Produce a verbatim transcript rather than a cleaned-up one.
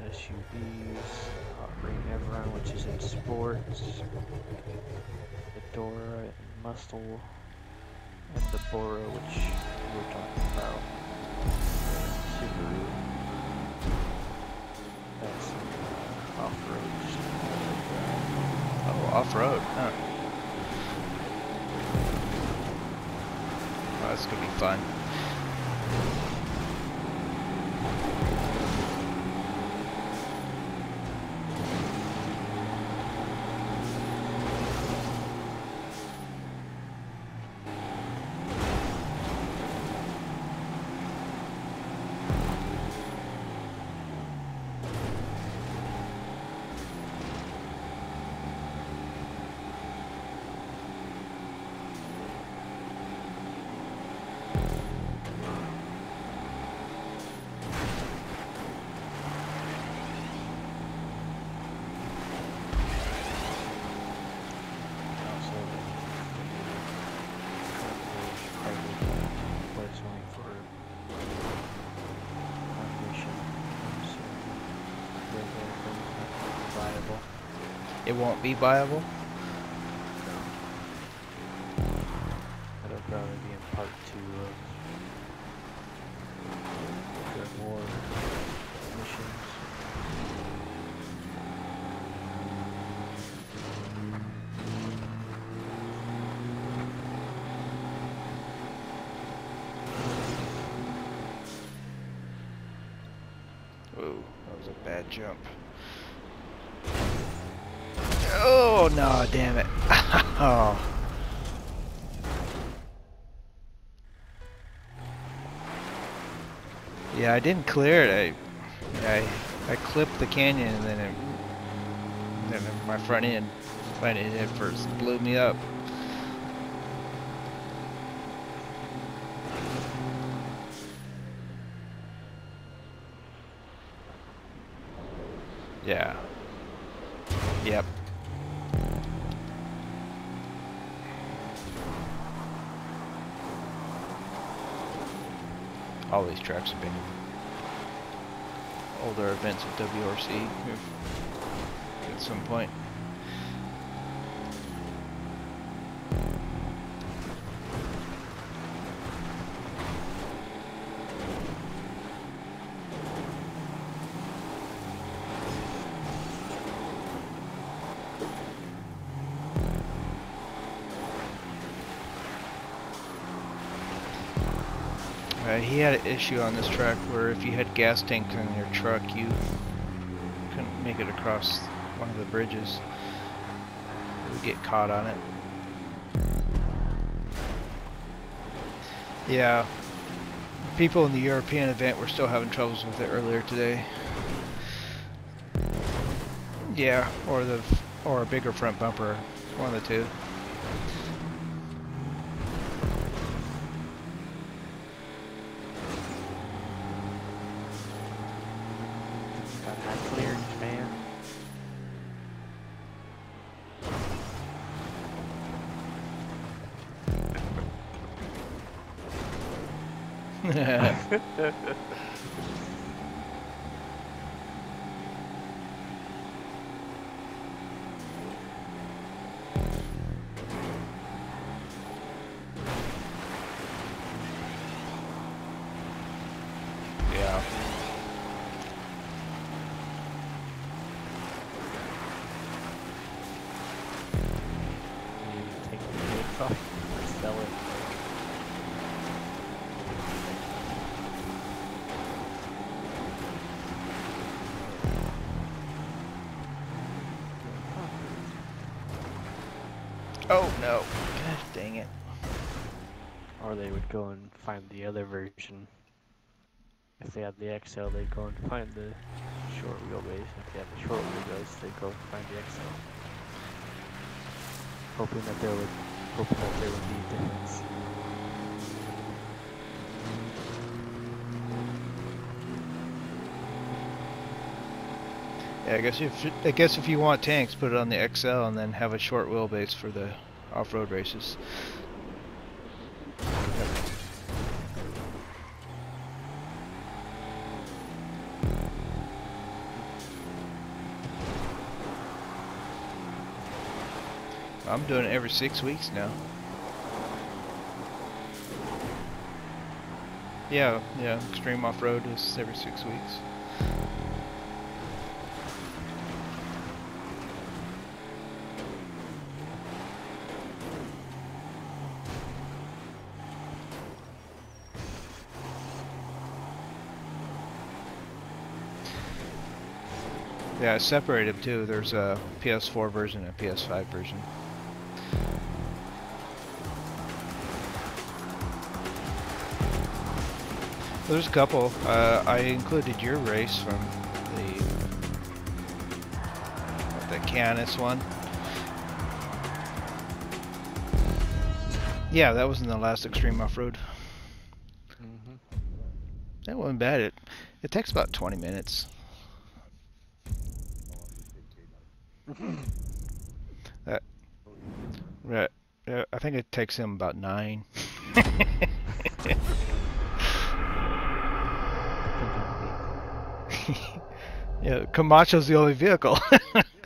S U Vs, Operating Everon, which is in sports, the Dora and Muscle, and the Bora, which we were talking about. Subaru. That's uh, off-road. Oh, off-road, huh? Well, that's gonna be fun. It won't be viable? That'll probably be in part two of the more missions. Whoa, that was a bad jump. Oh no, damn it. Oh. Yeah, I didn't clear it. I I I clipped the canyon and then it, then my front end front end at first blew me up. Yeah. Yep. All these tracks have been older events of W R C at some point. Uh, he had an issue on this track where if you had gas tanks in your truck, you couldn't make it across one of the bridges. You would get caught on it. Yeah, people in the European event were still having troubles with it earlier today. Yeah, or the or a bigger front bumper, one of the two. Yeah. You take the brakes off and sell it. Oh no. God dang it. Or they would go and find the other version. If they had the X L, they'd go and find the short wheelbase. If they had the short wheelbase, they'd go and find the X L. Hoping that there would, hoping that there would be a difference. Yeah, I guess if I guess if you want tanks, put it on the X L and then have a short wheelbase for the off-road races. I'm doing it every six weeks now. Yeah, yeah, extreme off-road is every six weeks. Yeah, I separated them too. There's a P S four version and a P S five version. There's a couple. Uh, I included your race from the the Canis one. Yeah, that was in the last Extreme Off-Road. Mm-hmm. That wasn't bad. It it takes about twenty minutes. that, right, uh, I think it takes him about nine. Yeah, Camacho's the only vehicle.